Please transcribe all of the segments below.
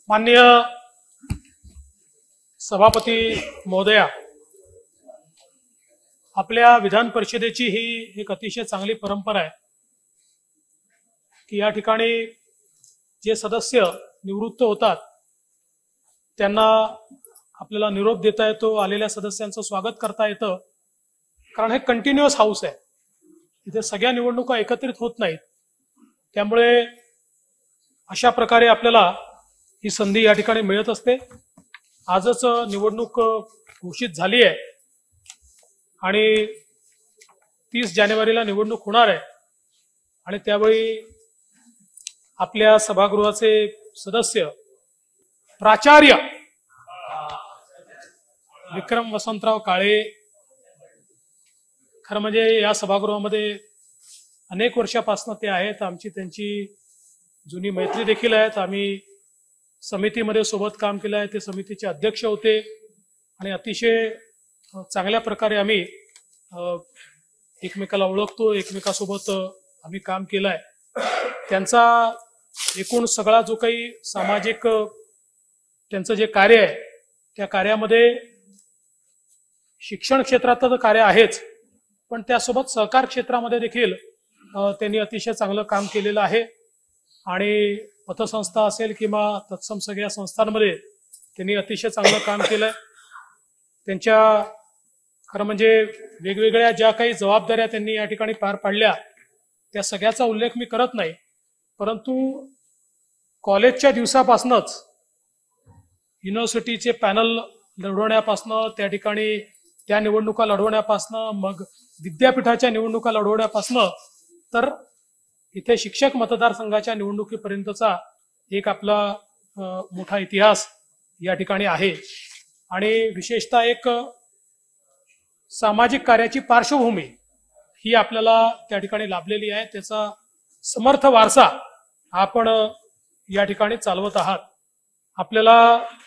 माननीय सभापती महोदया, आपल्या विधान परिषदेची ही एक अतिशय चांगली परंपरा आहे की या ठिकाणी जे सदस्य निवृत्त होतात त्यांना आपल्याला निरोप देता येतो, आलेल्या सदस्यांचं स्वागत करता येतं, कारण हे कंटिन्युअस हाऊस आहे. इथे सगळ्या निवडणुका एकत्रित होत नाहीत. त्यामुळे अशा प्रकारे आपल्याला ही संधी या ठिकाणी मिळत असते. आजच निवडणूक घोषित झाली आहे आणि 30 जानेवारीला निवडणूक होणार आहे आणि त्यावेळी आपल्या सभागृहाचे सदस्य प्राचार्य विक्रम वसंतराव काळे, खरं म्हणजे या सभागृहामध्ये अनेक वर्षापासून ते आहेत. आमची त्यांची जुनी मैत्री देखील आहेत. आम्ही समितीमध्ये सोबत काम केलं आहे. ते समितीचे अध्यक्ष होते आणि अतिशय चांगल्या प्रकारे आम्ही एकमेकाला ओळखतो, एकमेकासोबत आम्ही काम केलं आहे. त्यांचा एकूण सगळा जो काही सामाजिक त्यांचं जे कार्य आहे त्या कार्यामध्ये शिक्षण क्षेत्रातलं कार्य आहेच, पण त्यासोबत सहकार क्षेत्रामध्ये देखील त्यांनी अतिशय चांगलं काम केलेलं आहे आणि पतसंस्था असेल किंवा तत्सम सगळ्या संस्थांमध्ये त्यांनी अतिशय चांगलं काम केलंय. त्यांच्या खरं म्हणजे वेगवेगळ्या ज्या काही जबाबदाऱ्या त्यांनी या ठिकाणी पार पाडल्या त्या सगळ्याचा उल्लेख मी करत नाही, परंतु कॉलेजच्या दिवसापासूनच युनिव्हर्सिटीचे पॅनल लढवण्यापासनं, त्या ठिकाणी त्या निवडणुका लढवण्यापासनं, मग विद्यापीठाच्या निवडणुका लढवण्यापासनं तर इथे शिक्षक मतदारसंघाच्या निवडणुकीपर्यंतचा एक आपला मोठा इतिहास या ठिकाणी आहे आणि विशेषतः एक सामाजिक कार्याची पार्श्वभूमी ही आपल्याला त्या ठिकाणी लाभलेली आहे. त्याचा समर्थ वारसा आपण या ठिकाणी चालवत आहात. आपल्याला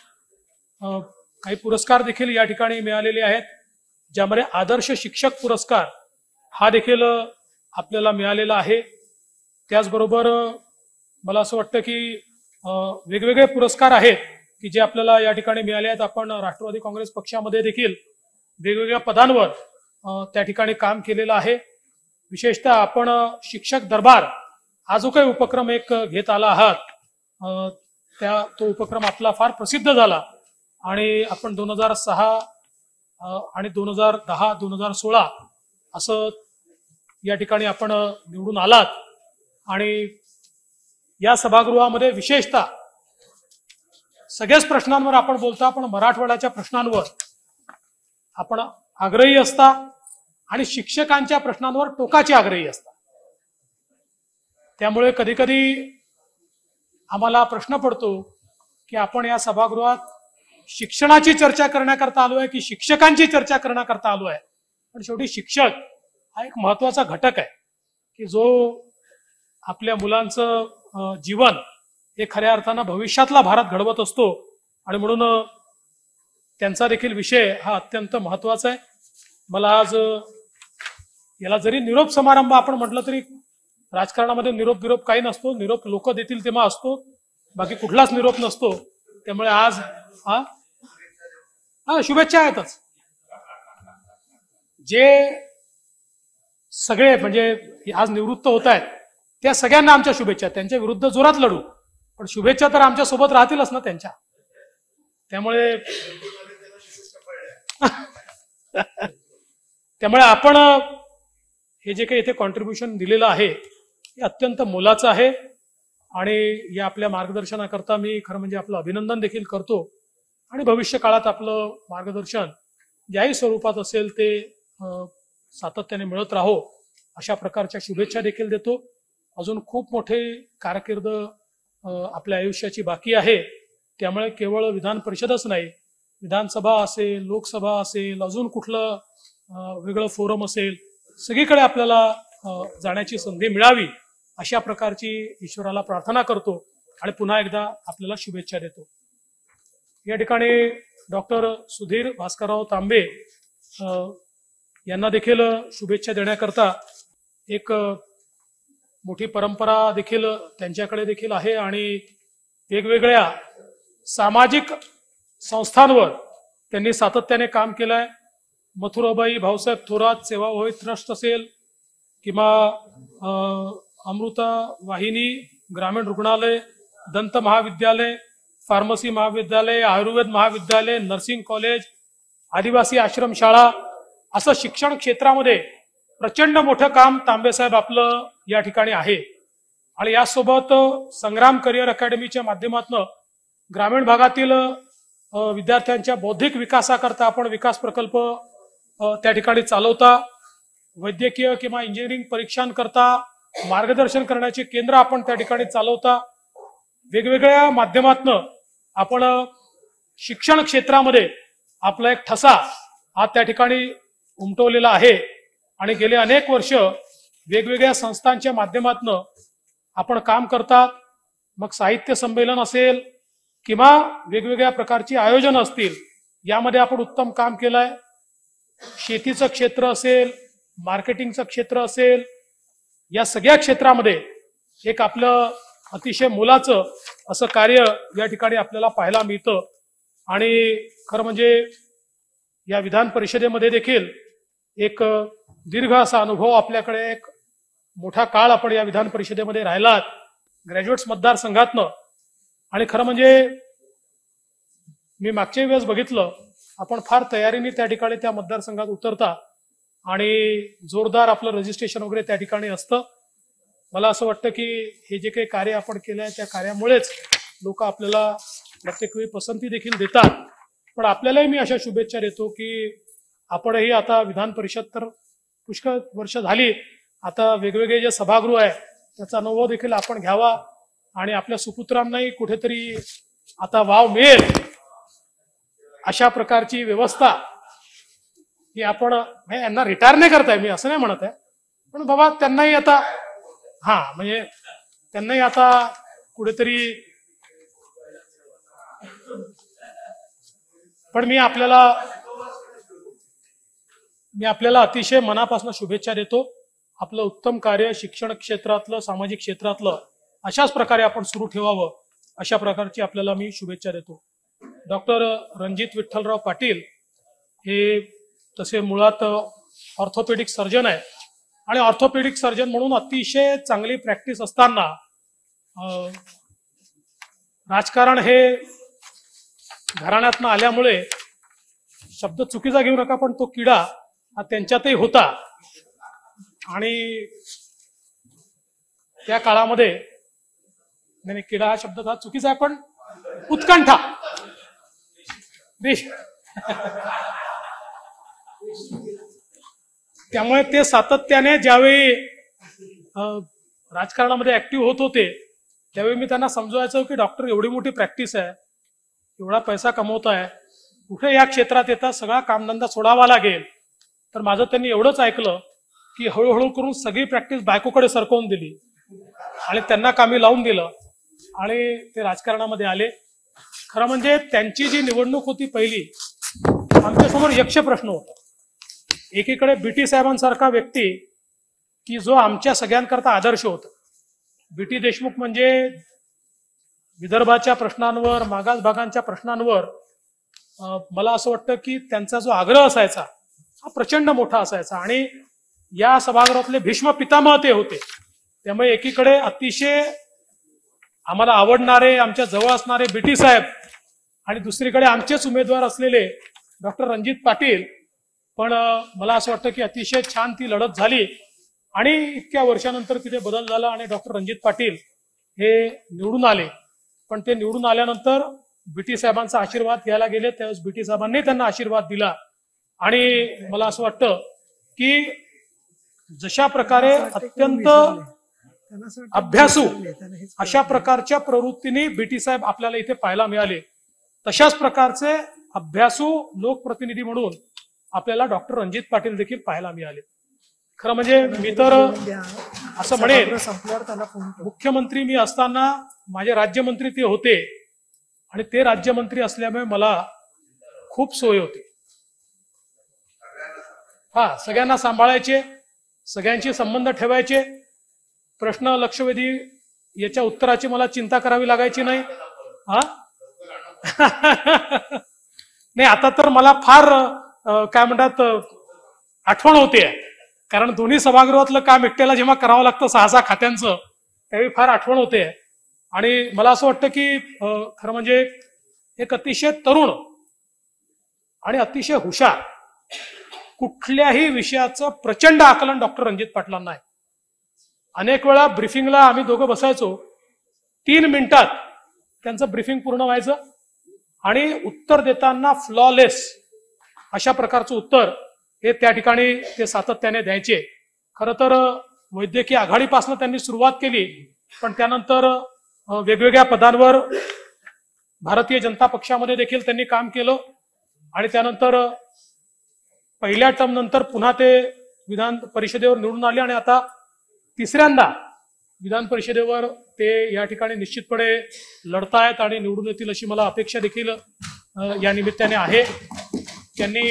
काही पुरस्कार देखील या ठिकाणी मिळालेले आहेत, ज्यामध्ये आदर्श शिक्षक पुरस्कार हा देखील आपल्याला मिळालेला आहे. त्याचबरोबर मला असं वाटतं की वेगवेगळे पुरस्कार आहेत की जे आपल्याला या ठिकाणी मिळाले आहेत. आपण राष्ट्रवादी काँग्रेस पक्षामध्ये देखील वेगवेगळ्या पदांवर त्या ठिकाणी काम केलेलं आहे. विशेषतः आपण शिक्षक दरबार हा जो काही उपक्रम एक घेत आला आहात तो उपक्रम आपला फार प्रसिद्ध झाला आणि आपण 2006 आणि 2010 2016 असं या ठिकाणी आपण निवडून आलात आणि या सभागृहामध्ये विशेषतः सगळ्याच प्रश्नांवर आपण बोलता, पण मराठवाड्याच्या प्रश्नांवर आपण आग्रही असता आणि शिक्षकांच्या प्रश्नांवर टोकाचे आग्रही असता. त्यामुळे कधी कधी आम्हाला प्रश्न पडतो की आपण या सभागृहात शिक्षणाची चर्चा करण्याकरता आलोय की शिक्षकांची चर्चा करण्याकरता आलोय. पण शेवटी शिक्षक हा एक महत्वाचा घटक आहे की जो आपल्या मुलांचं जीवन हे खऱ्या अर्थानं भविष्यातला भारत घडवत असतो आणि म्हणून त्यांचा देखील विषय हा अत्यंत महत्वाचा आहे. मला आज याला जरी निरोप समारंभ आपण म्हटलं तरी राजकारणामध्ये निरोप काही नसतो. निरोप लोक देतील तेव्हा असतो, बाकी कुठलाच निरोप नसतो. त्यामुळे आज शुभेच्छा आहेतच. जे सगळे म्हणजे आज निवृत्त होत आहेत त्या सगळ्यांना आमच्या शुभेच्छा. त्यांच्या विरुद्ध जोरात लढू, पण शुभेच्छा तर आमच्या सोबत राहतीलच ना त्यांच्या. त्यामुळे आपण हे जे काही इथे कॉन्ट्रीब्युशन दिलेलं आहे हे अत्यंत मोलाचं आहे आणि या आपल्या मार्गदर्शनाकरता मी खरं म्हणजे आपलं अभिनंदन देखील करतो आणि भविष्य काळात आपलं मार्गदर्शन ज्याही स्वरूपात असेल ते सातत्याने मिळत राहो अशा प्रकारच्या शुभेच्छा देखील देतो. अजून खूप मोठे कारकीर्द आपल्या आयुष्याची बाकी आहे. त्यामुळे केवळ विधान परिषदच नाही, विधानसभा असेल, लोकसभा असेल, अजून कुठलं वेगळं फोरम असेल, सगळीकडे आपल्याला जाण्याची संधी मिळावी अशा प्रकारची ईश्वराला प्रार्थना करतो आणि पुन्हा एकदा आपल्याला शुभेच्छा देतो. या ठिकाणी डॉक्टर सुधीर भास्करराव तांबे यांना देखील शुभेच्छा देण्याकरता एक मोठी परंपरा देखील त्यांच्याकडे देखील आहे आणि वेगवेगळ्या सामाजिक संस्थांवर त्यांनी सातत्याने काम केलंय. मथुराबाई भाऊसाहेब थोरात सेवाभावी ट्रस्ट असेल किंवा अमृता वाहिनी ग्रामीण रुग्णालय, दंत महाविद्यालय, फार्मसी महाविद्यालय, आयुर्वेद महाविद्यालय, नर्सिंग कॉलेज, आदिवासी आश्रमशाळा, असं शिक्षण क्षेत्रामध्ये प्रचंड मोठं काम तांबेसाहेब आपलं या ठिकाणी आहे. आणि यासोबत संग्राम करिअर अकॅडमीच्या माध्यमातून ग्रामीण भागातील विद्यार्थ्यांच्या बौद्धिक विकासाकरता आपण विकास प्रकल्प त्या ठिकाणी चालवता. वैद्यकीय किंवा इंजिनिअरिंग परीक्षांकरता मार्गदर्शन करण्याचे केंद्र आपण त्या ठिकाणी चालवता. वेगवेगळ्या माध्यमातून आपण शिक्षण क्षेत्रामध्ये आपला एक ठसा हा त्या ठिकाणी उमटवलेला आहे. आणि गेले अनेक वर्ष वेगवेगळ्या संस्थांच्या माध्यमातून आपण काम करतात. मग साहित्य संमेलन असेल किंवा वेगवेगळ्या प्रकारची आयोजन असतील, यामध्ये आपण उत्तम काम केलंय. शेतीचं क्षेत्र असेल, मार्केटिंगचं क्षेत्र असेल, या सगळ्या क्षेत्रामध्ये एक आपलं अतिशय मोलाचं असं कार्य या ठिकाणी आपल्याला पाहायला मिळतं. आणि खरं म्हणजे या विधान परिषदेमध्ये देखील एक दीर्घ असा अनुभव आपल्याकडे, एक मोठा काळ आपण या विधान परिषदेमध्ये राहिलात ग्रॅज्युएट्स मतदारसंघातनं. आणि खरं म्हणजे मी मागच्या वेळेस बघितलं, आपण फार तयारीने त्या ठिकाणी त्या मतदारसंघात उतरता आणि जोरदार आपलं रजिस्ट्रेशन वगैरे त्या ठिकाणी असतं. मला असं वाटतं की हे जे काही कार्य आपण केलं आहे त्या कार्यामुळेच लोक आपल्याला प्रत्येक वेळी पसंती देखील देतात. पण आपल्यालाही मी अशा शुभेच्छा देतो की आपणही आता विधान परिषद तर पुष्कळ वर्ष झाली, आता वेगवेगळे जे सभागृह आहे त्याचा अनुभव देखील आपण घ्यावा आणि आपल्या सुपुत्रांनाही कुठेतरी आता वाव मिळेल अशा प्रकारची व्यवस्था ही आपण, यांना रिटायर नाही करताय मी असं नाही म्हणत आहे, पण बाबा त्यांनाही आता म्हणजे त्यांनाही आता कुठेतरी, पण मी आपल्याला अतिशय मनापासून शुभेच्छा देतो. आपलं उत्तम कार्य शिक्षण क्षेत्रातलं, सामाजिक क्षेत्रातलं अशाच प्रकारे आपण सुरू ठेवावं, अशा प्रकारची आपल्याला मी शुभेच्छा देतो. डॉक्टर रणजित विठ्ठलराव पाटील हे तसे मुळात ऑर्थोपेडिक सर्जन आहे आणि ऑर्थोपेडिक सर्जन म्हणून अतिशय चांगली प्रॅक्टिस असताना राजकारण हे घराण्यातनं आल्यामुळे, शब्द चुकीचा घेऊ नका, पण तो किडा हा त्यांच्यातही होता. आणि त्या काळामध्ये, नाही किडा हा शब्द हा चुकीचा आहे, पण उत्कंठा, त्यामुळे ते सातत्याने ज्यावेळी राजकारणामध्ये ऍक्टिव्ह होत होते त्यावेळी मी त्यांना समजवायचो की डॉक्टर एवढी मोठी प्रॅक्टिस आहे, एवढा पैसा कमवताय, कुठे या क्षेत्रात येतात, सगळा कामधंदा सोडावा लागेल. तर माझं त्यांनी एवढंच ऐकलं की हळूहळू करून सगळी प्रॅक्टिस बायकोकडे सरकवून दिली आणि त्यांना कामी लावून दिलं आणि ते राजकारणामध्ये आले. खरं म्हणजे त्यांची जी निवडणूक होती पहिली, आमच्यासमोर यक्ष प्रश्न होता. एकीकडे बीटी साहेबांसारखा व्यक्ती की जो आमच्या सगळ्यांकरता आदर्श होता. बीटी देशमुख म्हणजे विदर्भाच्या प्रश्नांवर, मागास भागांच्या प्रश्नांवर मला असं वाटतं की त्यांचा जो आग्रह असायचा हा प्रचंड मोठा असायचा आणि या सभागृहातले भीष्म पितामह ते होते. त्यामुळे एकीकडे अतिशय आम्हाला आवडणारे, आमच्या जवळ असणारे बीटी साहेब आणि दुसरीकडे आमचेच उमेदवार असलेले डॉक्टर रणजित पाटील. पण मला असं वाटतं की अतिशय छान ती लढत झाली आणि इतक्या वर्षानंतर तिथे बदल झाला आणि डॉक्टर रणजित पाटील हे निवडून आले. पण ते निवडून आल्यानंतर बीटी साहेबांचा आशीर्वाद घ्यायला गेले, त्यावेळेस बीटी साहेबांनी त्यांना आशीर्वाद दिला. आणि मला असं वाटतं की जशा प्रकारे अत्यंत अभ्यासू अशा प्रकारच्या प्रवृत्तीने बीटी साहेब आपल्याला इथे पाहायला मिळाले, तशाच प्रकारचे अभ्यासू लोकप्रतिनिधी म्हणून आपल्याला डॉक्टर रणजित पाटील देखील पाहायला मिळाले. खरं म्हणजे मी तर असं म्हणेन, मुख्यमंत्री मी असताना माझे राज्यमंत्री ते होते आणि ते राज्यमंत्री असल्यामुळे मला खूप सोय होती. सगळ्यांना सांभाळायचे, सगळ्यांशी संबंध ठेवायचे, प्रश्न लक्षवेधी याच्या उत्तराची मला चिंता करावी लागायची नाही. नाही, आता तर मला फार काय म्हणतात आठवण होते, कारण दोन्ही सभागृहातलं काम एकट्याला जेव्हा करावं लागतं 6-6 खात्यांचं, त्यावेळी फार आठवण होते. आणि मला असं वाटतं की खरं म्हणजे एक अतिशय तरुण आणि अतिशय हुशार, कुठल्याही विषयाचं प्रचंड आकलन डॉक्टर रणजित पाटलांना आहे. अनेक वेळा ब्रीफिंगला आम्ही दोघं बसायचो, 3 मिनिटात त्यांचं ब्रीफिंग पूर्ण व्हायचं आणि उत्तर देताना फ्लॉलेस अशा प्रकारचं उत्तर हे त्या ठिकाणी ते सातत्याने द्यायचे. खरं तर वैद्यकीय आघाडीपासून त्यांनी सुरुवात केली, पण त्यानंतर वेगवेगळ्या पदांवर भारतीय जनता पक्षामध्ये देखील त्यांनी काम केलं आणि त्यानंतर पहिल्या टर्म नंतर पुन्हा ते विधान परिषदेवर निवडून आले आणि आता तिसऱ्यांदा विधान परिषदेवर ते या ठिकाणी निश्चितपणे लढतायत आणि निवडून येतील अशी मला अपेक्षा देखील या निमित्ताने आहे. त्यांनी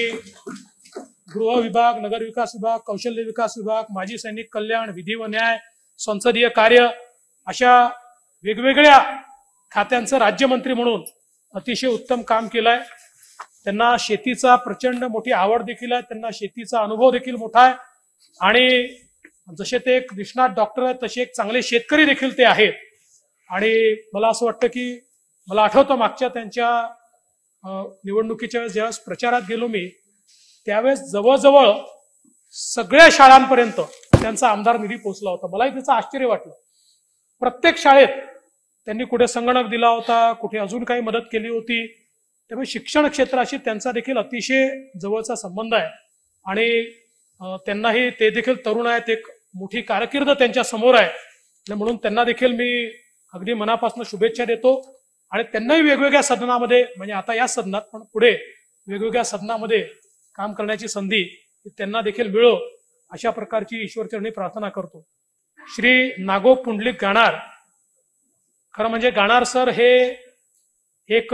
गृह विभाग, नगर विकास विभाग, कौशल्य विकास विभाग, माजी सैनिक कल्याण, विधी व न्याय, संसदीय कार्य अशा वेगवेगळ्या खात्यांचं राज्यमंत्री म्हणून अतिशय उत्तम काम केलंय. त्यांना शेतीचा प्रचंड मोठी आवड देखील आहे, त्यांना शेतीचा अनुभव देखील मोठा आहे आणि जसे ते एक निष्णात डॉक्टर आहेत तसे एक चांगले शेतकरी देखील ते आहेत. आणि मला असं वाटतं की मला आठवतं मागच्या त्यांच्या निवडणुकीच्या वेळेस ज्यावेळेस प्रचारात गेलो मी, त्यावेळेस जवळजवळ सगळ्या शाळांपर्यंत त्यांचा आमदार निधी पोहोचला होता. मलाही त्याचं आश्चर्य वाटलं. प्रत्येक शाळेत त्यांनी कुठे संगणक दिला होता, कुठे अजून काही मदत केली होती. त्यामुळे शिक्षण क्षेत्राशी त्यांचा देखील अतिशय जवळचा संबंध आहे आणि त्यांनाही ते देखील तरुण आहेत, एक मोठी कारकीर्द त्यांच्या समोर आहे, म्हणून त्यांना देखील मी अगदी मनापासून शुभेच्छा देतो. आणि त्यांनाही वेगवेगळ्या सदनामध्ये, म्हणजे आता या सदनात पण पुढे वेगवेगळ्या सदनामध्ये काम करण्याची संधी त्यांना देखील मिळो अशा प्रकारची ईश्वरचरणी प्रार्थना करतो. श्री नागो पुंडलिक गाणार, खरं म्हणजे गाणार सर हे एक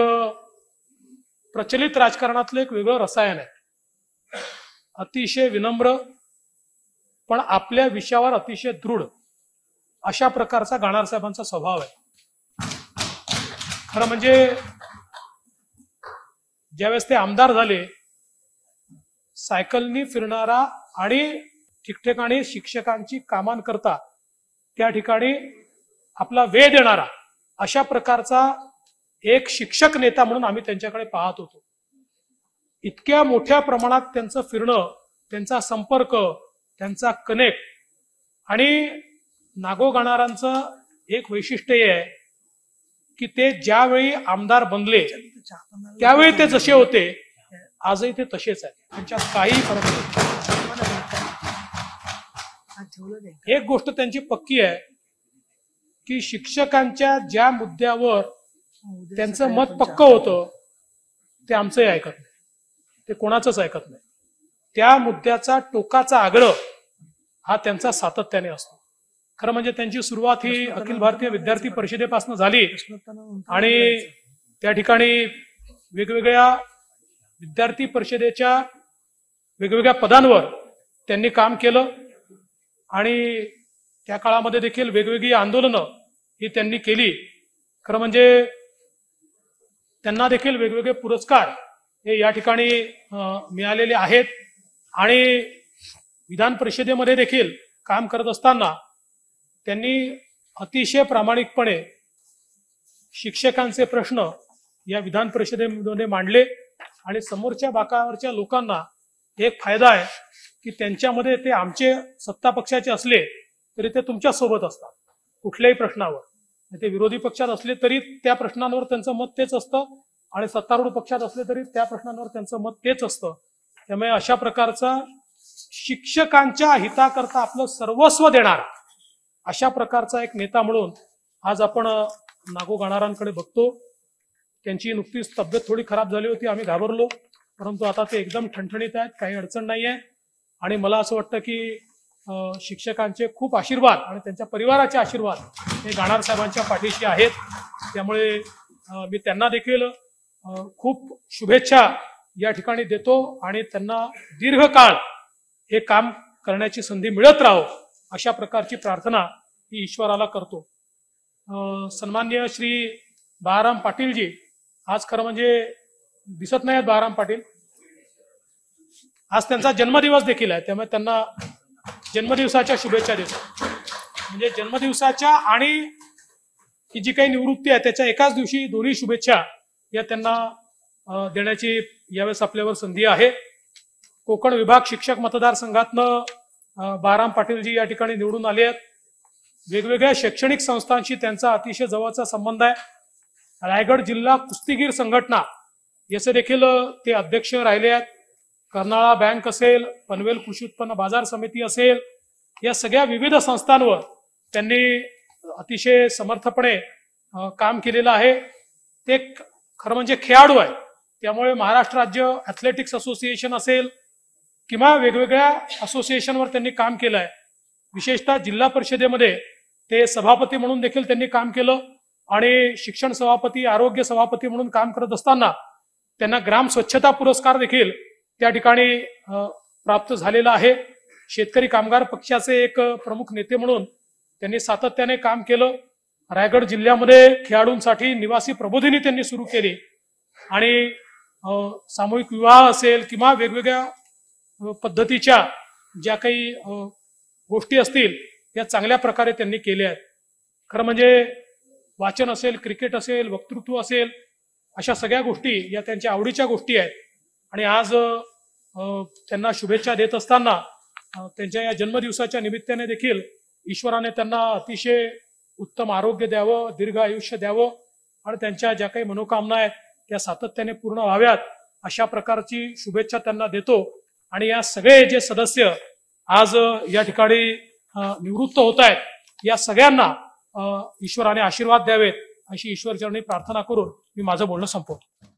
प्रचलित राजकारणातलं एक वेगळं रसायन आहे. अतिशय विनम्र पण आपल्या विषयावर अतिशय दृढ अशा प्रकारचा गाणार साहेबांचा स्वभाव आहे. खरं म्हणजे ज्यावेळेस ते आमदार झाले, सायकलनी फिरणारा आणि ठिकठिकाणी शिक्षकांची कामांकरता त्या ठिकाणी आपला वेळ देणारा अशा प्रकारचा एक शिक्षक नेता म्हणून आम्ही त्यांच्याकडे पाहत होतो. इतक्या मोठ्या प्रमाणात त्यांचं फिरणं, त्यांचा संपर्क, त्यांचा कनेक्ट. आणि नागो गाणारांचं एक वैशिष्ट्य हे आहे की ते ज्यावेळी आमदार बनले त्यावेळी ते जसे होते आजही ते तसेच आहेत, त्यांच्यात काही फरक नाही. एक गोष्ट त्यांची पक्की आहे की शिक्षकांच्या ज्या मुद्द्यावर त्यांचं मत पक्क होतं ते आमचंही ऐकत नाही, ते कोणाचंच ऐकत नाही. त्या मुद्द्याचा टोकाचा आग्रह हा त्यांचा सातत्याने असतो. खरं म्हणजे त्यांची सुरुवात ही अखिल भारतीय विद्यार्थी परिषदेपासून झाली आणि त्या ठिकाणी वेगवेगळ्या विद्यार्थी परिषदेच्या वेगवेगळ्या पदांवर त्यांनी काम केलं आणि त्या काळामध्ये देखील वेगवेगळी आंदोलनं ही त्यांनी केली. खरं म्हणजे त्यांना देखील वेगवेगळे पुरस्कार हे या ठिकाणी मिळालेले आहेत आणि विधान परिषदेमध्ये देखील काम करत असताना त्यांनी अतिशय प्रामाणिकपणे शिक्षकांचे प्रश्न या विधान परिषदेमध्ये मांडले आणि समोरच्या बाकावरच्या लोकांना एक फायदा आहे की त्यांच्यामध्ये ते आमचे सत्ता पक्षाचे असले तरी ते तुमच्या सोबत असतात कुठल्याही प्रश्नावर. ते विरोधी पक्षात असले तरी त्या प्रश्नांवर त्यांचं मत तेच असतं आणि सत्तारूढ पक्षात असले तरी त्या प्रश्नांवर त्यांचं मत तेच असतं. त्यामुळे अशा प्रकारचा शिक्षकांच्या हिताकरता आपलं सर्वस्व देणारा अशा प्रकारचा एक नेता म्हणून आज आपण नागो गाणारांकडे बघतो. त्यांची नुकतीच तब्येत थोडी खराब झाली होती, आम्ही घाबरलो, परंतु आता ते एकदम ठणठणीत आहेत, काही अडचण नाही आहे. आणि मला असं वाटतं की शिक्षकांचे खूप आशीर्वाद आणि त्यांच्या परिवाराचे आशीर्वाद हे गाणार साहेबांच्या पाठीशी आहेत. त्यामुळे मी त्यांना देखील खूप शुभेच्छा या ठिकाणी देतो आणि त्यांना दीर्घकाळ हे काम करण्याची संधी मिळत राहो अशा प्रकारची प्रार्थना ही ईश्वराला करतो. सन्माननीय श्री बाळाराम पाटीलजी आज खरं म्हणजे दिसत नाहीत बाळाराम पाटील. आज त्यांचा जन्मदिवस देखील आहे, त्यामुळे त्यांना जन्मदिवसाच्या शुभेच्छा देतो. म्हणजे जन्मदिवसाच्या आणि ही जी काही निवृत्ती आहे त्याच्या एकाच दिवशी दोन्ही शुभेच्छा या त्यांना देण्याची यावेळेस आपल्यावर संधी आहे. कोकण विभाग शिक्षक मतदारसंघातनं बाळाराम पाटीलजी या ठिकाणी निवडून आले आहेत. वेगवेगळ्या शैक्षणिक संस्थांशी त्यांचा अतिशय जवळचा संबंध आहे. रायगड जिल्हा कुस्तीगीर संघटना याचे देखील ते अध्यक्ष राहिले आहेत. कर्नाळा बँक असेल, पनवेल कृषी उत्पन्न बाजार समिती असेल, या सगळ्या विविध संस्थांवर त्यांनी अतिशय समर्थपणे काम केलेलं आहे. ते खरं म्हणजे खेळाडू आहे, त्यामुळे महाराष्ट्र राज्य ॲथलेटिक्स असोसिएशन असेल किंवा वेगवेगळ्या असोसिएशनवर त्यांनी काम केलं आहे. विशेषतः जिल्हा परिषदेमध्ये ते सभापती म्हणून देखील त्यांनी काम केलं आणि शिक्षण सभापती, आरोग्य सभापती म्हणून काम करत असताना त्यांना ग्राम स्वच्छता पुरस्कार देखील त्या ठिकाणी प्राप्त झालेला आहे. शेतकरी कामगार पक्षाचे एक प्रमुख नेते म्हणून त्यांनी सातत्याने काम केलं. रायगड जिल्ह्यामध्ये खेळाडूंसाठी निवासी प्रबोधिनी त्यांनी सुरू केली आणि सामूहिक विवाह असेल किंवा वेगवेगळ्या पद्धतीच्या ज्या काही गोष्टी असतील या चांगल्या प्रकारे त्यांनी केल्या आहेत. खरं म्हणजे वाचन असेल, क्रिकेट असेल, वक्तृत्व असेल, अशा सगळ्या गोष्टी या त्यांच्या आवडीच्या गोष्टी आहेत. आणि आज त्यांना शुभेच्छा देत असताना त्यांच्या या जन्मदिवसाच्या निमित्ताने देखील ईश्वराने त्यांना अतिशय उत्तम आरोग्य द्यावं, दीर्घ आयुष्य द्यावं आणि त्यांच्या ज्या काही मनोकामना आहेत त्या सातत्याने पूर्ण व्हाव्यात अशा प्रकारची शुभेच्छा त्यांना देतो. आणि या सगळे जे सदस्य आज या ठिकाणी निवृत्त होत आहेत या सगळ्यांना ईश्वराने आशीर्वाद द्यावेत अशी ईश्वरचरणी प्रार्थना करून मी माझं बोलणं संपवतो.